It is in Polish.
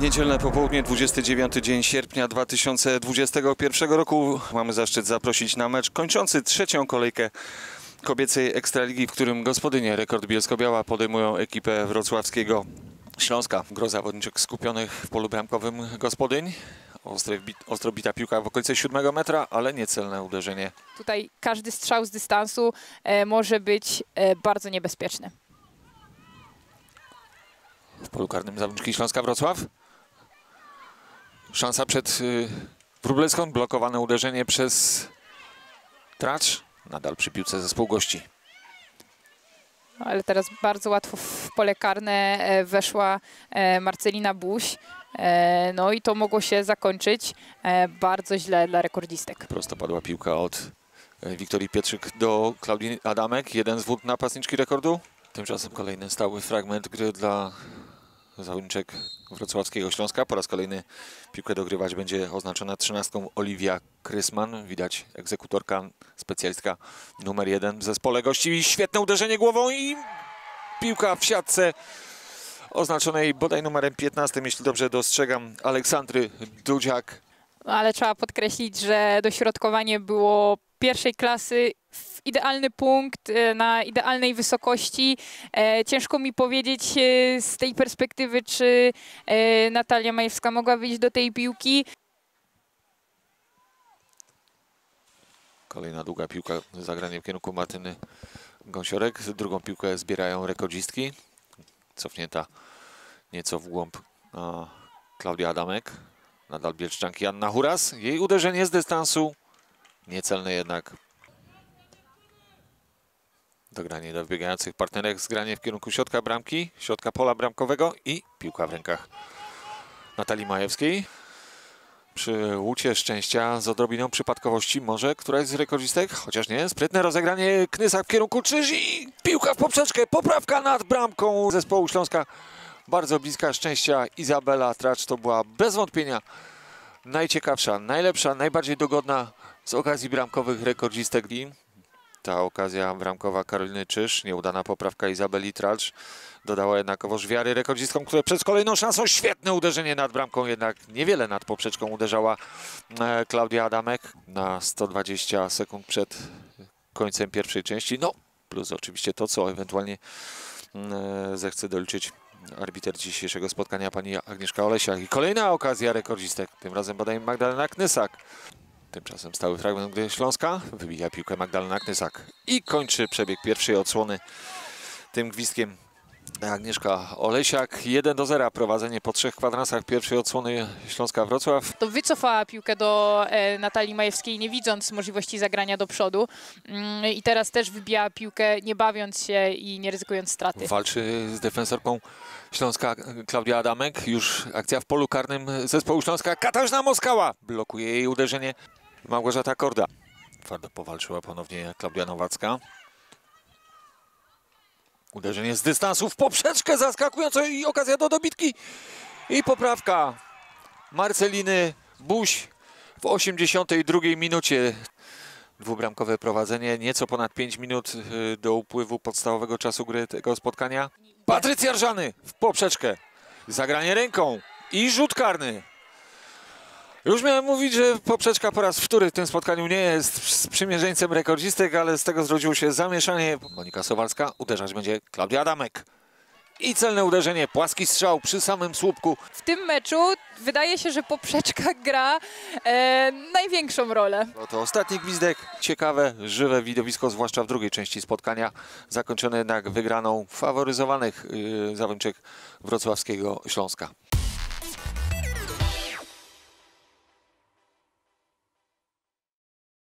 Niedzielne popołudnie, 29 dzień sierpnia 2021 roku. Mamy zaszczyt zaprosić na mecz kończący trzecią kolejkę kobiecej Ekstraligi, w którym gospodynie Rekord Bielsko-Biała podejmują ekipę wrocławskiego Śląska. Gro zawodniczek skupionych w polu bramkowym gospodyń. Ostro bita piłka w okolicy 7 metra, ale niecelne uderzenie. Tutaj każdy strzał z dystansu może być bardzo niebezpieczny. W polu karnym zawodniczki Śląska Wrocław. Szansa przed Wróblewską. Blokowane uderzenie przez Tracz. Nadal przy piłce zespół gości. Ale teraz bardzo łatwo w pole karne weszła Marcelina Buś. No i to mogło się zakończyć bardzo źle dla rekordzistek. Prosto padła piłka od Wiktorii Pietrzyk do Klaudii Adamek. Jeden z wód napastniczki rekordu. Tymczasem kolejny stały fragment gry dla zawodniczek wrocławskiego Śląska. Po raz kolejny piłkę dogrywać będzie oznaczona 13 Oliwia Krysman. Widać egzekutorka, specjalistka numer 1 w zespole gości. Świetne uderzenie głową i piłka w siatce oznaczonej bodaj numerem 15, jeśli dobrze dostrzegam, Aleksandry Dudziak. Ale trzeba podkreślić, że dośrodkowanie było pierwszej klasy, w idealny punkt, na idealnej wysokości. Ciężko mi powiedzieć z tej perspektywy, czy Natalia Majewska mogła wyjść do tej piłki. Kolejna długa piłka, zagranie w kierunku Martyny Gąsiorek. Drugą piłkę zbierają rekordzistki. Cofnięta nieco w głąb Klaudia Adamek. Nadal Bielszczanki Anna Huras. Jej uderzenie z dystansu. Niecelne jednak. Dogranie do wbiegających partnerek. Zgranie w kierunku środka bramki. Środka pola bramkowego i piłka w rękach Natalii Majewskiej. Przy łucie szczęścia z odrobiną przypadkowości może któraś z rekordzistek, chociaż nie. Sprytne rozegranie Knysak w kierunku Czyż i piłka w poprzeczkę. Poprawka nad bramką zespołu Śląska. Bardzo bliska szczęścia Izabela Tracz. To była bez wątpienia najciekawsza, najlepsza, najbardziej dogodna z okazji bramkowych rekordzistek. Ta okazja bramkowa Karoliny Czyż, nieudana poprawka Izabeli Tracz dodała jednakowoż wiary rekordzistkom, które przed kolejną szansą świetne uderzenie nad bramką, jednak niewiele nad poprzeczką uderzała Klaudia Adamek na 120 sekund przed końcem pierwszej części. No, plus oczywiście to, co ewentualnie zechce doliczyć arbiter dzisiejszego spotkania, pani Agnieszka Olesiak. I kolejna okazja rekordzistek, tym razem bodaj Magdalena Knysak. Tymczasem stały fragment gry Śląska. Wybija piłkę Magdalena Knysak i kończy przebieg pierwszej odsłony tym gwizdkiem Agnieszka Olesiak. 1-0 prowadzenie po 3 kwadransach pierwszej odsłony Śląska Wrocław. To wycofała piłkę do Natalii Majewskiej, nie widząc możliwości zagrania do przodu. I teraz też wybija piłkę, nie bawiąc się i nie ryzykując straty. Walczy z defensorką Śląska Klaudia Adamek. Już akcja w polu karnym zespołu Śląska. Katarzyna Moskała blokuje jej uderzenie. Małgorzata Korda. Twardo powalczyła ponownie Klaudia Nowacka. Uderzenie z dystansu w poprzeczkę zaskakująco i okazja do dobitki. I poprawka Marceliny Buś w 82 minucie. Dwubramkowe prowadzenie, nieco ponad 5 minut do upływu podstawowego czasu gry tego spotkania. Patrycja Rzany w poprzeczkę. Zagranie ręką i rzut karny. Już miałem mówić, że poprzeczka po raz wtóry w tym spotkaniu nie jest sprzymierzeńcem rekordzistek, ale z tego zrodziło się zamieszanie. Monika Sowalska, uderzać będzie Klaudia Adamek. I celne uderzenie, płaski strzał przy samym słupku. W tym meczu wydaje się, że poprzeczka gra największą rolę. No to ostatni gwizdek. Ciekawe, żywe widowisko, zwłaszcza w drugiej części spotkania. Zakończone jednak wygraną faworyzowanych zawodniczek wrocławskiego Śląska.